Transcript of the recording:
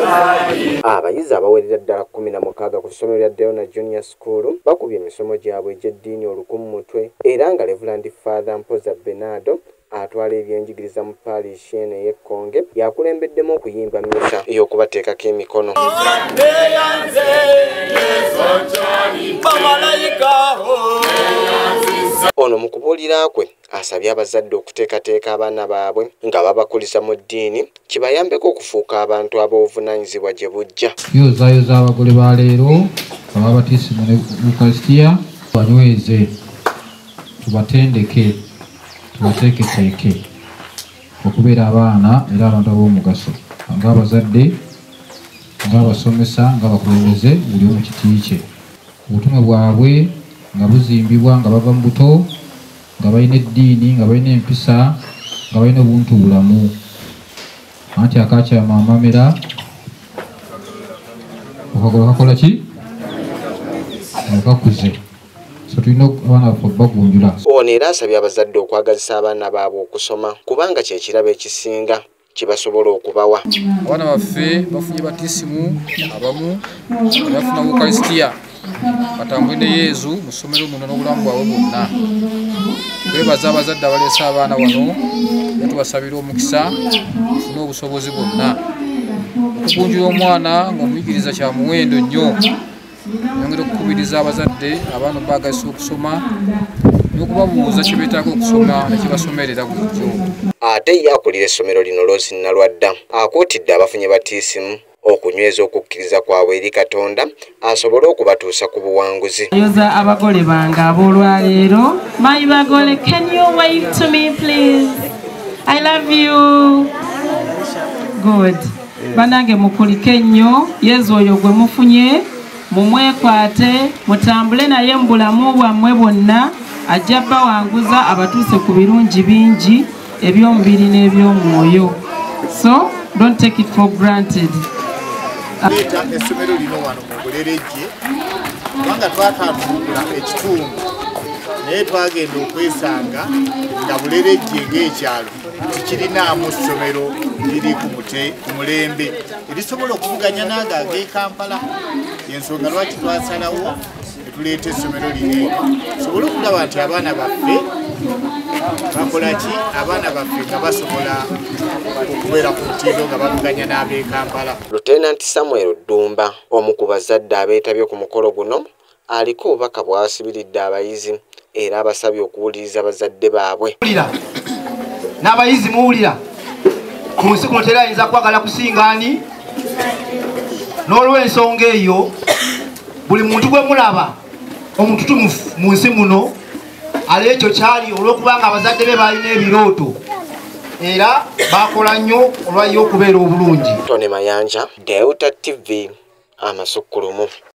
Abayizi abawerera ddala 16 ku ssomero lya Deona Junior School bakubye emisomo gyabwe egy'eddiini olukummutwe era nga Reverend Father Mpoza Bernardo atwala ebyenjigiriza mu parish eno ey'Ekkonge yakulembeddemu okuyimba mmisa ey'okubateekako emikono. Ono mu kubuulira kwe asabye abazadde okuteekateeka abaana baabwe nga babakulisa mu ddiini kibayambeko okufuuka abantu ab'obuvunaanyizibwa gye bujja. Yozaayoza abagole ba leero ababatiisimu ne Ukaristiya banyweze, tubatendeke, tubateeketeeke okubeera abaana era abantu ab'omugaso ng'abazadde, ng'abasomesa, ng'abakulembeze buli omu kiti kye. Obutume bwabwe nga buzimbibwa nga bava mu buto nga balina eddiini nga balina empisa nga balina obuntu bulamu anti akakyama amamera okagola kakola ki okakuze so tulina abaana baffe bagunjula. Ono era asabye abazadde okwagazisa abaana baabwe okusoma kubanga kye kirabo ekisinga kibasobola okubawa. Abaana baffe bafunye batiisimu abamu bafuna Ukaristiya batambule ne Yezu mu ssomero muno n'obulamu bwabwe bwonna. Twebaza abazadde abaleese abaana wano ne tubasabira omukisa tufune obusobozi bwonna. Okugunjula omwana ng'omuyigiriza kya muwendo nnyo. Yongera okukubiriza abazadde abaana baagazisa okusoma n'okubabuuza kye beetaaga okusoma ne kibasomerera bulijjo. Ate ye akulira essomero lino Rose Nalwadda akuutidde abafunye batiisimu okunyweza okukkiriza kwabwe eri Katonda asobole okubatuusa ku buwanguzi. Yoza abagole bange ab'olwaleero. My bagole, can you wave to me please? I love you. Good. Banange mukulike nnyo, Yezu oyo gwe mufunye, mumwekwate, mutambule naye mu bulamu bwammwe bwonna, ajja bawanguza abatuuse ku birungi bingi eby'omubiri n'eby'omwoyo. So, don't take it for granted. Essomero lino wano mu Buleregye kubanga twatambula ekitundu naye twagenda okwesanga nga Buleregye ng'ekyalo tikirinaamu ssomero liri ku mulembe erisobola okuvuganya nange ag'e Kampala. Yensonga lwaki twasalawo ne tuleeta essomero lino sobole okulaba nti abaana baffe bakola ki, abaana baffe nga basobola okubeera ku mutindo nga bavuganya n'ab'e Kampala. Lieutenant Samuel Ddumba omu ku bazadde abeetabye ku mukolo guno aliko obubaka bw'asibiridde abayizi era abasabye okuwuliriza abazadde baabwe. N'abayizi muwulira ku nsi kuno teri ayinza kwagala kusingaani. N'olw'ensonga eyo buli muntu gwe mulaba omututumufu mu nsi muno ali ekyo kyali olw'okubanga abazadde be balina ebirooto era bakola nnyo olwayo okubeera obulungi. Tony Mayanja, Deuta TV, amasukkulumu.